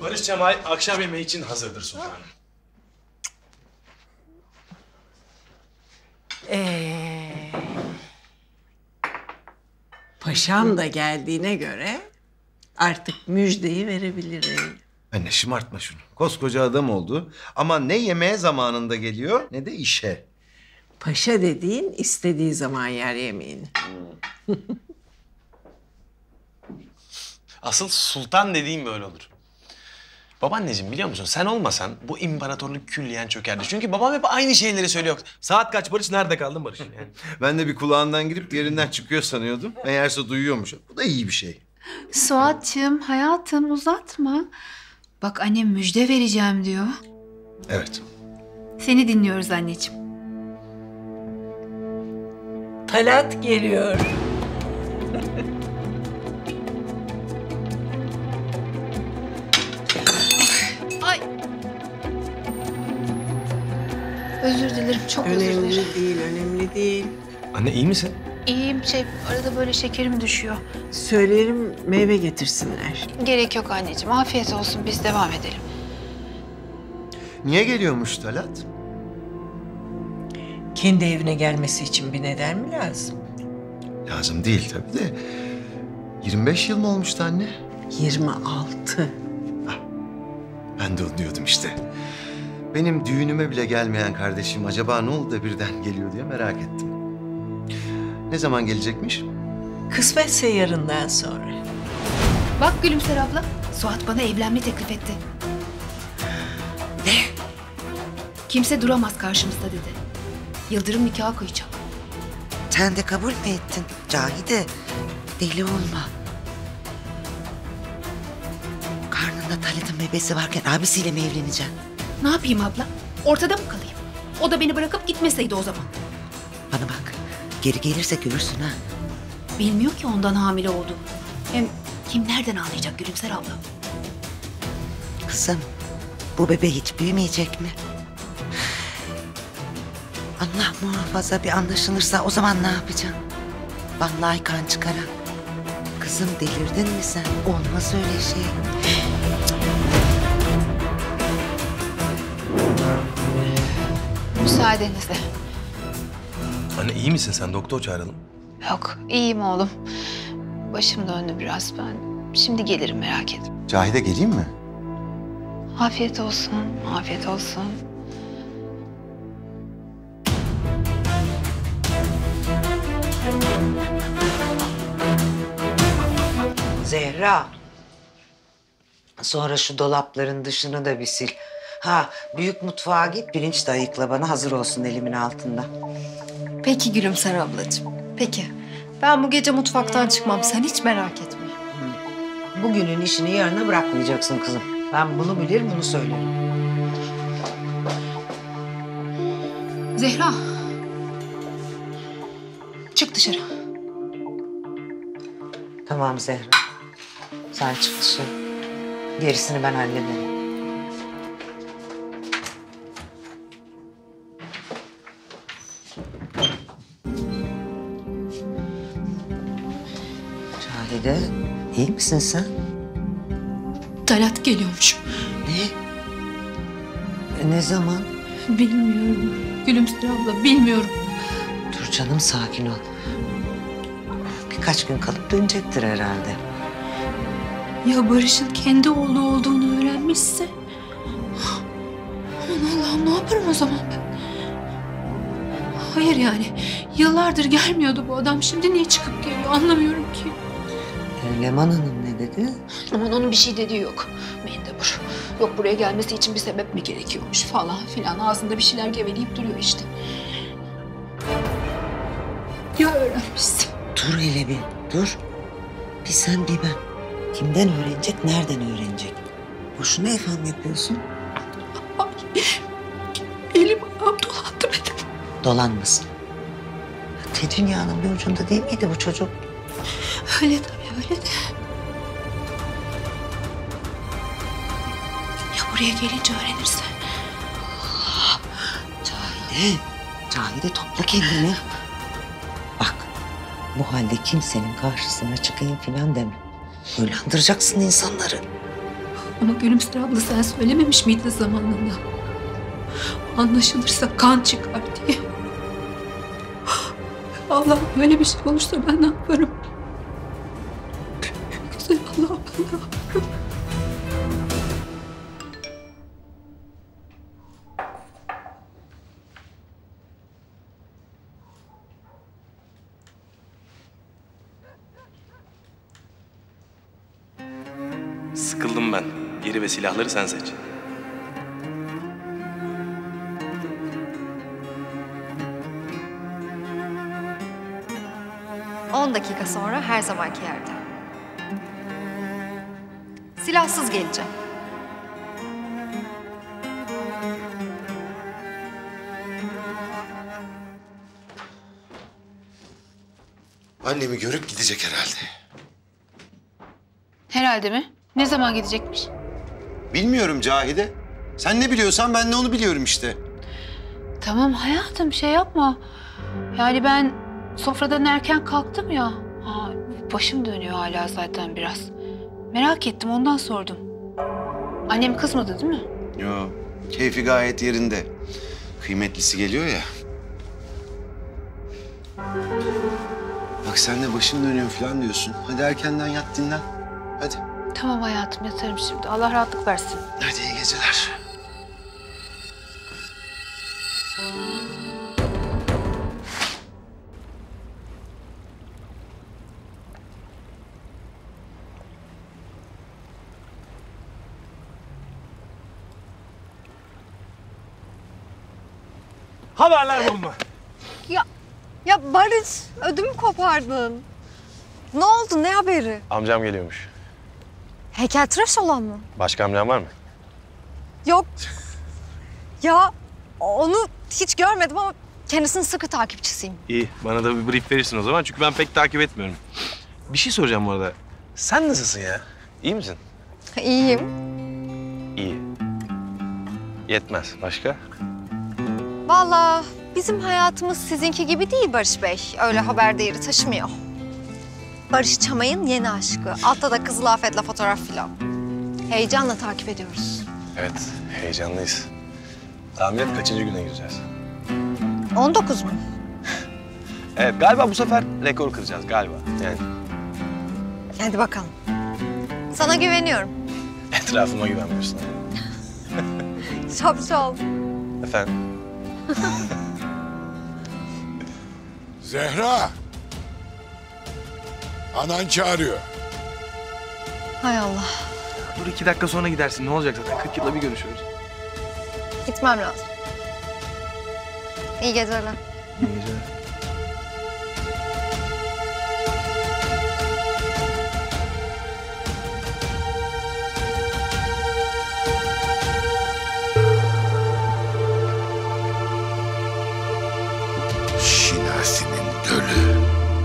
Barış Cemal akşam yemeği için hazırdır sultanım. Paşam da geldiğine göre artık müjdeyi verebilirim. Anne şımartma şunu. Koskoca adam oldu ama ne yemeğe zamanında geliyor ne de işe. Paşa dediğin istediği zaman yer yemeğini. Asıl sultan dediğim böyle olur. Babaanneciğim biliyor musun sen olmasan bu imparatorluk külliyen çökerdi. Çünkü babam hep aynı şeyleri söylüyor. Saat kaç Barış? Nerede kaldın Barış? Yani. Ben de bir kulağından girip diğerinden çıkıyor sanıyordum. Meğerse duyuyormuş. Bu da iyi bir şey. Suat'cığım hayatım uzatma. Bak annem müjde vereceğim diyor. Evet. Seni dinliyoruz anneciğim. Talat geliyor. Ay. Özür dilerim, çok özür dilerim. Önemli değil, önemli değil. Anne iyi misin? İyiyim arada böyle şekerim düşüyor. Söylerim meyve getirsinler. Gerek yok anneciğim, afiyet olsun biz devam edelim. Niye geliyormuş Talat? Kendi evine gelmesi için bir neden mi lazım? Lazım değil tabii de. 25 yıl mı olmuştu anne? 26. Ben de onu diyordum işte. Benim düğünüme bile gelmeyen kardeşim acaba ne oldu da birden geliyor diye merak ettim. Ne zaman gelecekmiş? Kısmetse yarından sonra. Bak Gülümser abla, Suat bana evlenme teklif etti. Ne? Kimse duramaz karşımızda dedi. Yıldırım nikahı kıyacak. Sen de kabul mü ettin? Cahide, deli olma. Karnında Talat'ın bebesi varken abisiyle mi evleneceksin? Ne yapayım abla? Ortada mı kalayım? O da beni bırakıp gitmeseydi o zaman. Bana bak, geri gelirse görürsün ha. Bilmiyor ki ondan hamile olduğumu. Hem kim nereden anlayacak Gülümser abla? Kızım, bu bebe hiç büyümeyecek mi? Allah muhafaza bir anlaşılırsa o zaman ne yapacaksın? Vallahi kan çıkar ha. Kızım delirdin mi sen? Olmaz öyle şey. Müsaadenizle. Anne iyi misin sen? Doktor çağıralım. Yok, iyiyim oğlum. Başım döndü biraz ben. Şimdi gelirim merak etme. Cahide geleyim mi? Afiyet olsun, afiyet olsun. Zehra. Sonra şu dolapların dışını da bir sil. Ha, büyük mutfağa git, pirinç de ayıkla bana, hazır olsun elimin altında. Peki Gülümser ablacığım, peki. Ben bu gece mutfaktan çıkmam, sen hiç merak etme. Bugünün işini yarına bırakmayacaksın kızım. Ben bunu bilir, bunu söylerim. Zehra. Çık dışarı. Tamam Zehra. Sen çık dışarı. Gerisini ben hallederim. Cahide, iyi misin sen? Talat geliyormuş. Ne zaman? Bilmiyorum. Gülümser abla, bilmiyorum. Dur canım, sakin ol. Birkaç gün kalıp dönecektir herhalde. Ya Barış'ın kendi oğlu olduğunu öğrenmişse? Aman Allah'ım, ne yaparım o zaman ben? Hayır yani, yıllardır gelmiyordu bu adam. Şimdi niye çıkıp geliyor anlamıyorum ki. Leman Hanım ne dedi? Aman onun bir şey dediği yok. Mendebur. Yok buraya gelmesi için bir sebep mi gerekiyormuş falan filan. Ağzında bir şeyler geveleyip duruyor işte. Ya öğrenmişsin? Dur hele bir, dur. Bir sen bir ben. Kimden öğrenecek, nereden öğrenecek? Boşuna efendim yapıyorsun. Ay, elim ayağım dolandı benim. Dolanmasın. Te dünyanın bir ucunda değil miydi bu çocuk? Öyle tabii, öyle de. Ya buraya gelince öğrenirse? Cahide topla kendini. Bak, bu halde kimsenin karşısına çıkayım filan deme. Böyle andıracaksın insanları. Ama Gülümser abla sen söylememiş miydin zamanında? Anlaşılırsa kan çıkar diye. Allah böyle bir şey olursa ben ne yaparım? Güzel Allah'ım ben ne yaparım? Sıkıldım ben. Yeri ve silahları sen seç. On dakika sonra her zamanki yerde. Silahsız geleceğim. Annemi görüp gidecek herhalde. Herhalde mi? Ne zaman gidecekmiş? Bilmiyorum Cahide. Sen ne biliyorsan ben de onu biliyorum işte. Tamam hayatım şey yapma. Yani ben sofradan erken kalktım ya. Başım dönüyor hala zaten biraz. Merak ettim ondan sordum. Annem kızmadı değil mi? Yo, keyfi gayet yerinde. Kıymetlisi geliyor ya. Bak sen de başım dönüyor falan diyorsun. Hadi erkenden yat dinlen. Hadi. Tamam hayatım yatarım şimdi. Allah rahatlık versin. Hadi iyi geceler. Haberler bomba. Ya Barış, ödümü kopardın. Ne oldu, ne haberi? Amcam geliyormuş. Heykeltıraş olan mı? Başka amcam var mı? Yok. Ya onu hiç görmedim ama kendisinin sıkı takipçisiyim. İyi. Bana da bir brief verirsin o zaman. Çünkü ben pek takip etmiyorum. Bir şey soracağım bu arada. Sen nasılsın ya? İyi misin? İyiyim. İyi. Yetmez. Başka? Vallahi bizim hayatımız sizinki gibi değil Barış Bey. Öyle haber değeri taşımıyor. Barış Çamay'ın yeni aşkı. Altta da Kızıl Afet'le fotoğraf filan. Heyecanla takip ediyoruz. Evet. Heyecanlıyız. Tahmin et kaçıncı güne gireceğiz? 19 mu? Evet. Galiba bu sefer rekor kıracağız galiba. Yani Hadi bakalım. Sana güveniyorum. etrafıma güvenmiyorsun. Şapşal. Efendim? Zehra. Anan çağırıyor. Hay Allah. Dur 2 dakika sonra gidersin. Ne olacak zaten? 40 yılda bir görüşürüz. Gitmem lazım. İyi geceler. İyi geceler. Şinasi'nin dölü.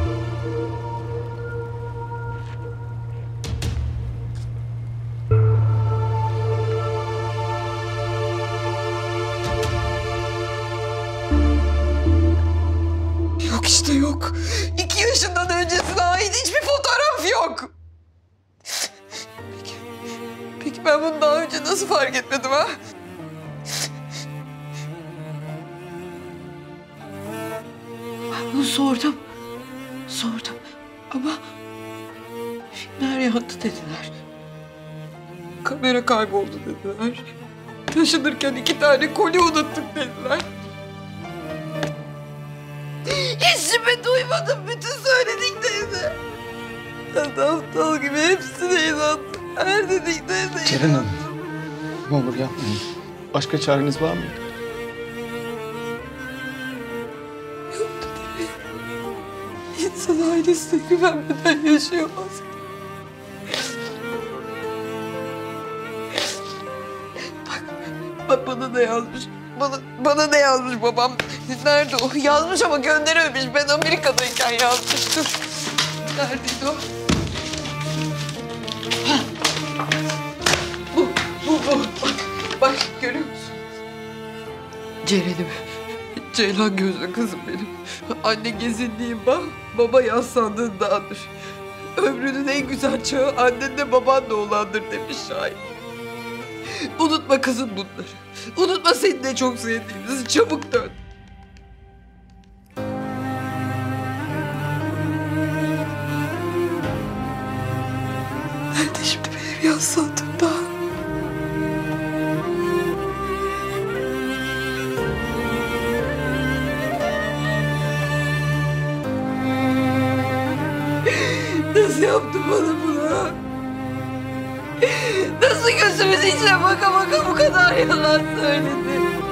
Yok işte yok. 2 yaşından öncesine ait hiçbir fotoğraf yok. Peki ben bunu daha önce nasıl fark etmedim ha? Bunu sordum. Ama filmler yandı dediler. Kamera kayboldu dediler. Taşınırken 2 tane kolye unuttuk dediler. Hiç şüphe duymadım bütün söylediklerine. Aptal gibi hepsine inandım. Her dediklerine Ceren Hanım, ne olur yapmayın. Başka çareniz var mı? İnsan ailesine güvenmeden yaşayamaz. Bak bana ne yazmış. Bana ne yazmış babam? Nerede o? Yazmış ama gönderememiş. Ben Amerika'dayken yazmıştım. Neredeydi o? Ha. Bu. Bak görüyor musun? Ceren'im. Ceylan gözlü kızım benim. Anne gezinliğinden, baba yaslandığındandır. Ömrünün en güzel çağı annenle babanla olandır demiş şair. Unutma kızım bunları. Unutma seni de çok sevdiğimizi. Çabuk dön. Nerede şimdi benim yaz sandığımda? Nasıl yaptın bana bunu? Nasıl gözümüz içine baka baka bu kadar yalan söyledin?